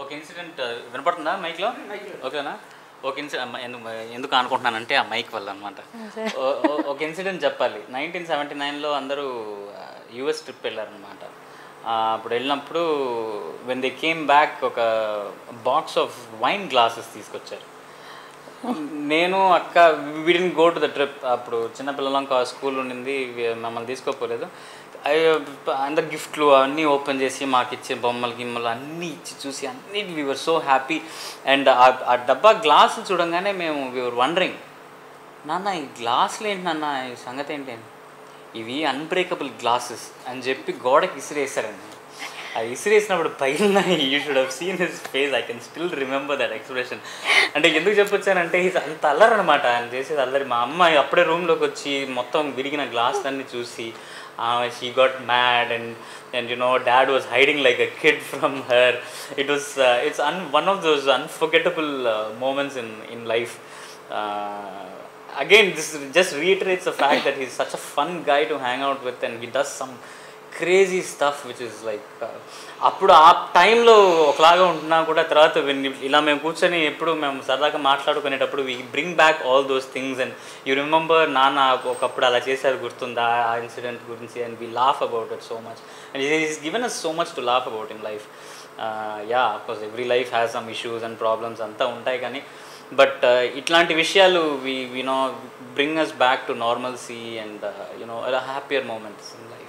ఒక ఇన్సిడెంట్ వినపడుతుందా మైక్లో? ఓకేనా? ఒక ఎందుకు అనుకుంటున్నానంటే ఆ మైక్ వల్ల అనమాట. ఒక ఇన్సిడెంట్ చెప్పాలి. 1979లో అందరూ యూఎస్ ట్రిప్ వెళ్ళారనమాట. అప్పుడు వెళ్ళినప్పుడు వెన్ దే కేమ్ బ్యాక్ ఒక బాక్స్ ఆఫ్ వైన్ గ్లాసెస్ తీసుకొచ్చారు. నేను అక్క we didn't go to the trip. అప్పుడు చిన్నపిల్లలం స్కూల్ ఉండింది, మమ్మల్ని తీసుకోపోలేదు. అందరు గిఫ్ట్లు అవన్నీ ఓపెన్ చేసి మాకు ఇచ్చే బొమ్మలు గిమ్మలు అన్నీ ఇచ్చి చూసి అన్నీ we were so happy. And ఆ డబ్బా గ్లాసులు చూడంగానే మేము వీ వర్ వండరింగ్, నాన్న ఈ గ్లాసులు ఏంటి నాన్న, ఈ సంగతి ఏంటి, ఇవి అన్బ్రేకబుల్ గ్లాసెస్ అని చెప్పి గోడకి ఇసిరేసారండి. అది ఇసిరేసినప్పుడు పైన you should have seen his face. I can still remember that expression. అంటే ఎందుకు చెప్పొచ్చానంటే అంత అల్లరనమాట ఆయన చేసేది, అల్లరి. మా అమ్మ అప్పుడే రూమ్లోకి వచ్చి మొత్తం విరిగిన గ్లాసులన్నీ చూసి she got mad and you know dad was hiding like a kid from her. It's one of those unforgettable moments in life. Again, this just reiterates the fact that he's such a fun guy to hang out with, and he does some crazy stuff which is like అప్పుడు ఆ టైంలో ఒకలాగా ఉంటున్నా కూడా తర్వాత ఇలా మేము కూర్చొని ఎప్పుడు మేము సరదాగా మాట్లాడుకునేటప్పుడు we bring back all those things and you remember నాన్న ఒకప్పుడు అలా చేశారు గుర్తుందా ఆ ఇన్సిడెంట్ గురించి, and we laugh about it so much. And is given us so much to laugh about in life. Yeah, of course every life has some issues and problems అంతా ఉంటాయి, కానీ బట్ ఇట్లాంటి విషయాలు we know bring us back to normalcy and you know happier moments in life.